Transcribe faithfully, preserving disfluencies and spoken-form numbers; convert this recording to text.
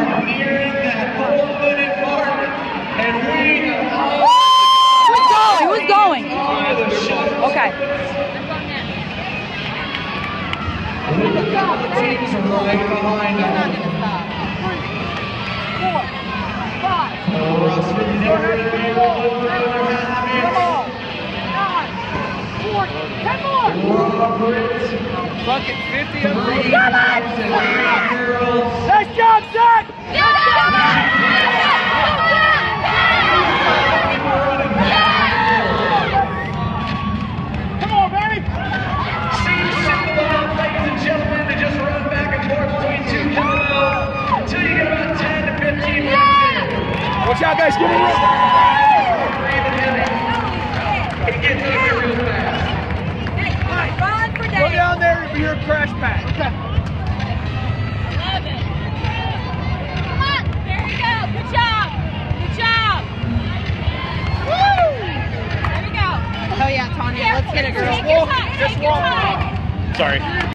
are nearing that full-footed mark, and we are... Who's going? Who's going? Okay. The teams are right behind us. Not gonna stop. Three, four, five, Russ for the never to be able to put another half inch. nine, forty, ten more. Robert. Fucking fifty of Three Come on! boys and three girls. Nice job, Zack! Come on, baby! Seems simple enough, ladies and gentlemen, to just run back and forth between two kettlebells until you get about ten to fifteen minutes in. Watch out, guys, give me room. Breathing heavy. It gets easier real fast. Run for Go down there and be your crash pad. Okay. Love it. Come on. There you go. Good job. Good job. Woo! There we go. Oh yeah, Tanya, let's get a girl. Take your time. Just Take your walk. time. Sorry.